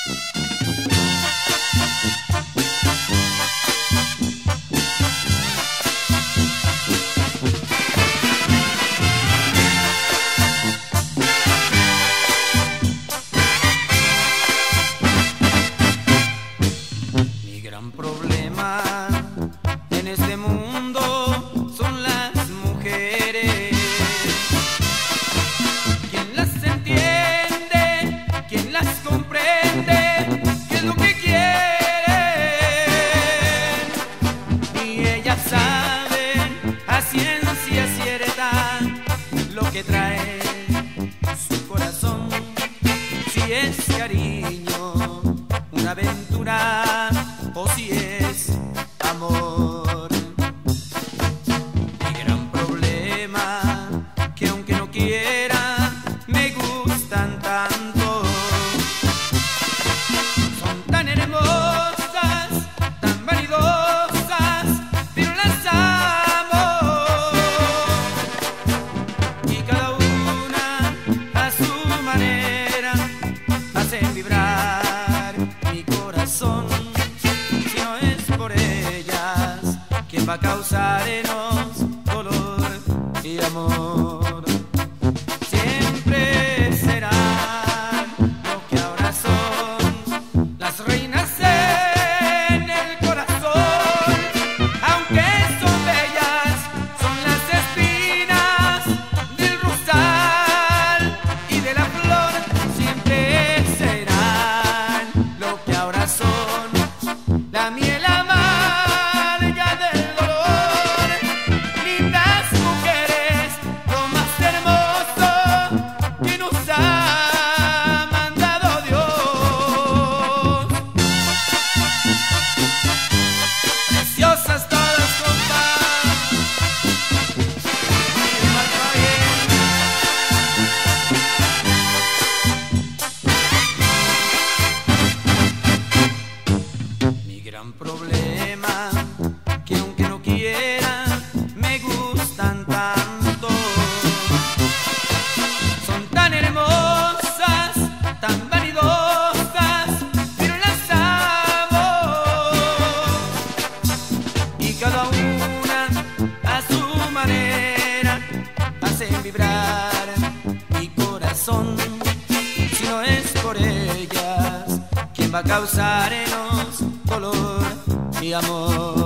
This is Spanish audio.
Mi gran problema en este mundo son las mujeres. ¿Quién las entiende? ¿Quién las comprende? ¿Qué es lo que quieren? Y ellas saben a ciencia cierta lo que trae su corazón. Si es cariño, una aventura, o si es amor. Mi gran problema, que aunque no quiera, me gustan tanto. Son tan hermosas, tan vanidosas, pero las amo. Y cada una a su manera hacen vibrar mi corazón. Si no es por ellas, ¿quién va a causarnos dolor y amor? Siempre serán lo que ahora son, las reinas en el corazón. Aunque son bellas, son las espinas del rosal y de la flor. Siempre serán lo que ahora son, la miel amarga del dolor. Lindas mujeres, lo más hermoso que nos ha mandado Dios. Preciosas todas, compa. Que marca bien. Mi gran problema, que aunque no quiera, me gustan tanto. Son tan hermosas, tan vanidosas, pero las amo. Y cada una a su manera hacen vibrar mi corazón. Si no es por ellas, ¿quién va a causarnos dolor y amor?